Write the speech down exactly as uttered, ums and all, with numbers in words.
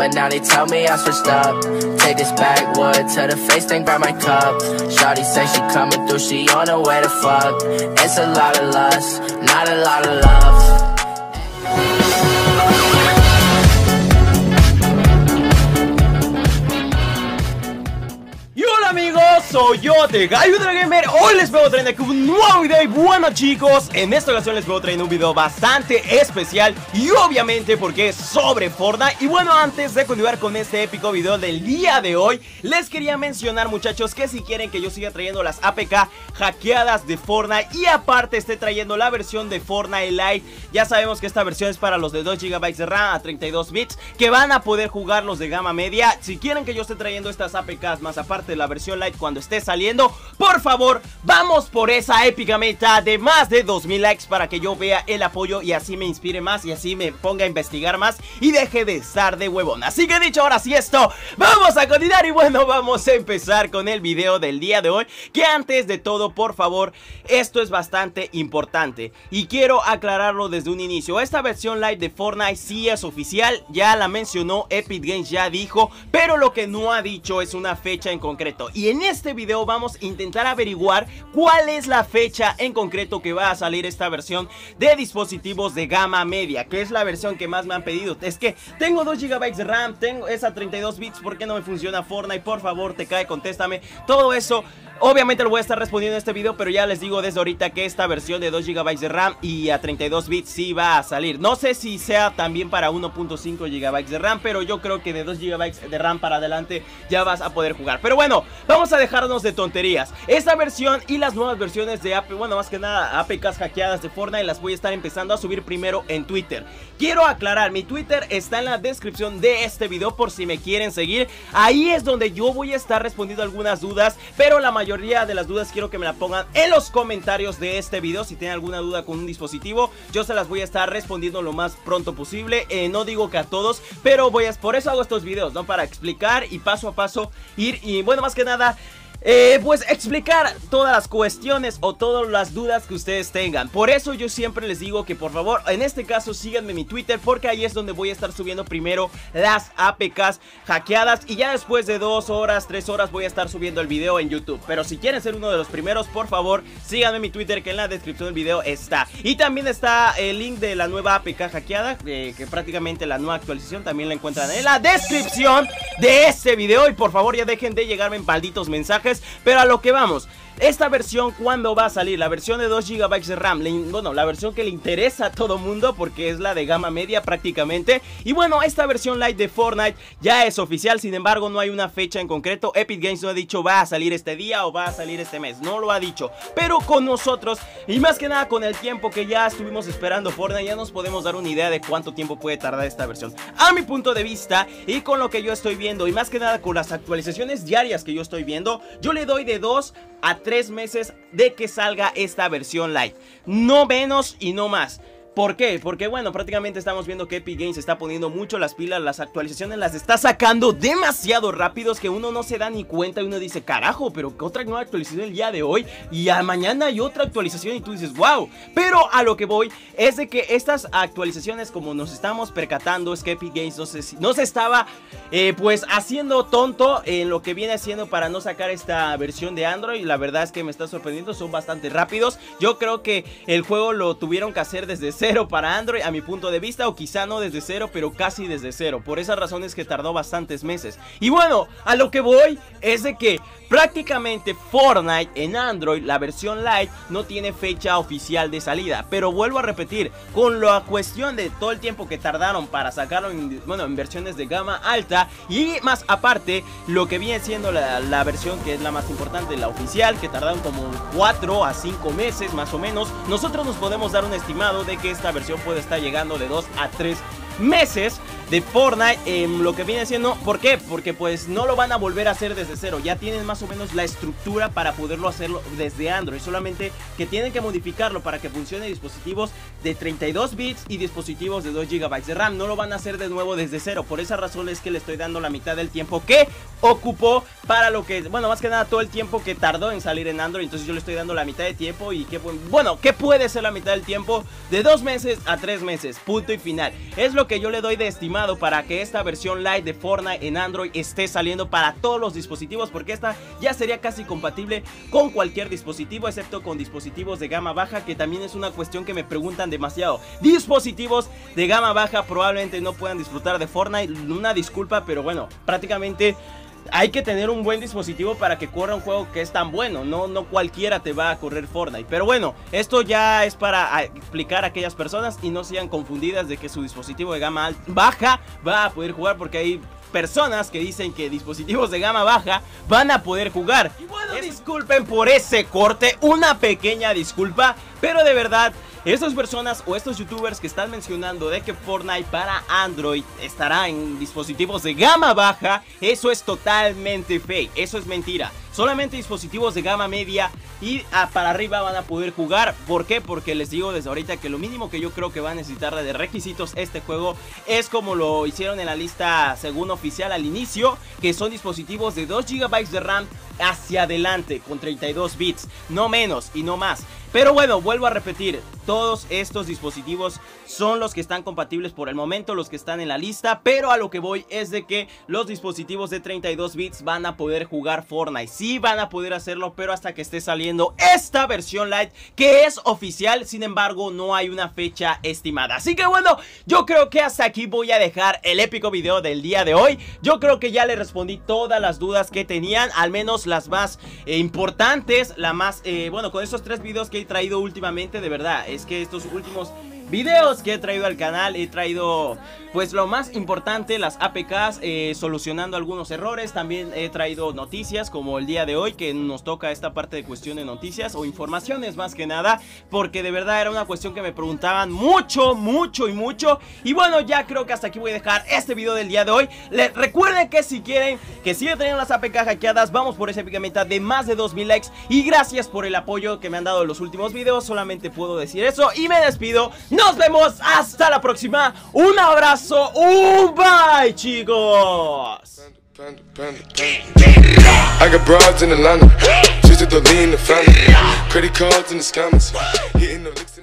but now they tell me I switched up. Take this backwood to the face, then grab my cup. Shawty say she coming through, she on her way to fuck. It's a lot of lust, not a lot of love. Amigos, soy yo, The Gallo Gamer. Hoy les vengo trayendo aquí un nuevo video. Y bueno, chicos, en esta ocasión les vengo trayendo un video bastante especial. Y obviamente porque es sobre Fortnite. Y bueno, antes de continuar con este épico video del día de hoy, les quería mencionar, muchachos, que si quieren que yo siga trayendo las A P K hackeadas de Fortnite, y aparte esté trayendo la versión de Fortnite Lite. Ya sabemos que esta versión es para los de dos gigabytes de RAM a treinta y dos bits, que van a poder jugar los de gama media. Si quieren que yo esté trayendo estas A P Ks más aparte de la versión Lite cuando esté saliendo, por favor, vamos por esa épica meta de más de dos mil likes para que yo vea el apoyo y así me inspire más y así me ponga a investigar más y deje de estar de huevón. Así que dicho ahora sí esto, vamos a continuar y bueno, vamos a empezar con el video del día de hoy. Que antes de todo, por favor, esto es bastante importante y quiero aclararlo desde un inicio. Esta versión Lite de Fortnite sí es oficial, ya la mencionó Epic Games, ya dijo, pero lo que no ha dicho es una fecha en concreto. Y en este video vamos a intentar averiguar cuál es la fecha en concreto que va a salir esta versión de dispositivos de gama media, que es la versión que más me han pedido. Es que tengo dos gigabytes de RAM, tengo esa treinta y dos bits, ¿por qué no me funciona Fortnite? Por favor, te cae, contéstame. Todo eso obviamente lo voy a estar respondiendo en este video, pero ya les digo desde ahorita que esta versión de dos gigabytes de RAM y a treinta y dos bits sí va a salir. No sé si sea también para uno punto cinco gigabytes de RAM, pero yo creo que de dos gigabytes de RAM para adelante ya vas a poder jugar. Pero bueno, vamos a dejarnos de tonterías. Esta versión y las nuevas versiones de A P K, bueno, más que nada A P Ks hackeadas de Fortnite, las voy a estar empezando a subir primero en Twitter. Quiero aclarar, mi Twitter está en la descripción de este video por si me quieren seguir. Ahí es donde yo voy a estar respondiendo algunas dudas, pero la mayoría La mayoría de las dudas quiero que me la pongan en los comentarios de este video. Si tienen alguna duda con un dispositivo, yo se las voy a estar respondiendo lo más pronto posible. eh, No digo que a todos, pero voy a, por eso hago estos videos, ¿no? Para explicar y paso a paso ir y bueno, más que nada Eh, pues explicar todas las cuestiones o todas las dudas que ustedes tengan. Por eso yo siempre les digo que por favor, en este caso síganme en mi Twitter, porque ahí es donde voy a estar subiendo primero las A P Ks hackeadas y ya después de dos horas, tres horas voy a estar subiendo el video en YouTube. Pero si quieren ser uno de los primeros, por favor síganme en mi Twitter, que en la descripción del video está. Y también está el link de la nueva A P K hackeada, eh, que prácticamente la nueva actualización también la encuentran en la descripción de este video. Y por favor ya dejen de llegarme en malditos mensajes. Pero a lo que vamos, esta versión, ¿cuándo va a salir? La versión de dos gigabytes de RAM, le, bueno, la versión que le interesa a todo mundo, porque es la de gama media prácticamente. Y bueno, esta versión Lite de Fortnite ya es oficial, sin embargo no hay una fecha en concreto. Epic Games no ha dicho va a salir este día o va a salir este mes, no lo ha dicho. Pero con nosotros, y más que nada con el tiempo que ya estuvimos esperando Fortnite, ya nos podemos dar una idea de cuánto tiempo puede tardar esta versión. A mi punto de vista, y con lo que yo estoy viendo, y más que nada con las actualizaciones diarias que yo estoy viendo, yo le doy de dos a tres meses de que salga esta versión Lite, no menos y no más. ¿Por qué? Porque bueno, prácticamente estamos viendo que Epic Games está poniendo mucho las pilas, las actualizaciones las está sacando demasiado rápidos que uno no se da ni cuenta y uno dice, carajo, pero que otra nueva actualización el día de hoy y a mañana hay otra actualización y tú dices, wow. Pero a lo que voy es de que estas actualizaciones, como nos estamos percatando, es que Epic Games no se, no se estaba eh, pues haciendo tonto en lo que viene haciendo para no sacar esta versión de Android. La verdad es que me está sorprendiendo, son bastante rápidos. Yo creo que el juego lo tuvieron que hacer desde cero para Android, a mi punto de vista, o quizá no desde cero, pero casi desde cero. Por esas razones que tardó bastantes meses. Y bueno, a lo que voy es de que prácticamente Fortnite en Android, la versión Lite, no tiene fecha oficial de salida. Pero vuelvo a repetir, con la cuestión de todo el tiempo que tardaron para sacarlo en, bueno, en versiones de gama alta, y más aparte, lo que viene siendo la, la versión que es la más importante, la oficial, que tardaron como cuatro a cinco meses más o menos, nosotros nos podemos dar un estimado de que esta versión puede estar llegando de dos a tres meses de Fortnite, eh, lo que viene siendo. ¿Por qué? Porque pues no lo van a volver a hacer desde cero. Ya tienen más o menos la estructura para poderlo hacerlo desde Android, solamente que tienen que modificarlo para que funcione dispositivos de treinta y dos bits y dispositivos de dos gigabytes de RAM. No lo van a hacer de nuevo desde cero. Por esa razón es que le estoy dando la mitad del tiempo que ocupó para lo que, bueno, más que nada todo el tiempo que tardó en salir en Android. Entonces yo le estoy dando la mitad de tiempo. Y que, bueno, ¿qué puede ser la mitad del tiempo? De dos meses a tres meses, punto y final. Es lo que yo le doy de estimado estimado para que esta versión Lite de Fortnite en Android esté saliendo para todos los dispositivos, porque esta ya sería casi compatible con cualquier dispositivo, excepto con dispositivos de gama baja, que también es una cuestión que me preguntan demasiado. Dispositivos de gama baja probablemente no puedan disfrutar de Fortnite, una disculpa, pero bueno, prácticamente hay que tener un buen dispositivo para que corra un juego que es tan bueno. No, no cualquiera te va a correr Fortnite. Pero bueno, esto ya es para explicar a aquellas personas y no sean confundidas de que su dispositivo de gama baja va a poder jugar, porque hay personas que dicen que dispositivos de gama baja van a poder jugar. Y bueno, es... disculpen por ese corte, una pequeña disculpa, pero de verdad, estas personas o estos youtubers que están mencionando de que Fortnite para Android estará en dispositivos de gama baja, eso es totalmente fake, eso es mentira. Solamente dispositivos de gama media y a, para arriba van a poder jugar. ¿Por qué? Porque les digo desde ahorita que lo mínimo que yo creo que va a necesitar de requisitos este juego es como lo hicieron en la lista según oficial al inicio, que son dispositivos de dos gigabytes de RAM hacia adelante con treinta y dos bits, no menos y no más. Pero bueno, vuelvo a repetir, todos estos dispositivos son los que están compatibles por el momento, los que están en la lista, pero a lo que voy es de que los dispositivos de treinta y dos bits van a poder jugar Fortnite. Sí van a poder hacerlo, pero hasta que esté saliendo esta versión Lite, que es oficial, sin embargo no hay una fecha estimada. Así que bueno, yo creo que hasta aquí voy a dejar el épico video del día de hoy. Yo creo que ya le respondí todas las dudas que tenían, al menos las más eh, importantes, la más, eh, bueno, con estos tres videos que he traído últimamente, de verdad, es que estos últimos videos que he traído al canal he traído pues lo más importante, las A P Ks, eh, solucionando algunos errores. También he traído noticias como el día de hoy, que nos toca esta parte de cuestión de noticias o informaciones más que nada, porque de verdad era una cuestión que me preguntaban mucho, mucho y mucho. Y bueno, ya creo que hasta aquí voy a dejar este video del día de hoy. Les recuerden que si quieren que siga teniendo las A P K hackeadas, vamos por esa épica meta de más de dos mil likes. Y gracias por el apoyo que me han dado en los últimos videos, solamente puedo decir eso y me despido. Nos vemos hasta la próxima. Un abrazo, un bye, chicos. I got broads in Atlanta, just to lean the family. Credit cards in the scammers, hitting the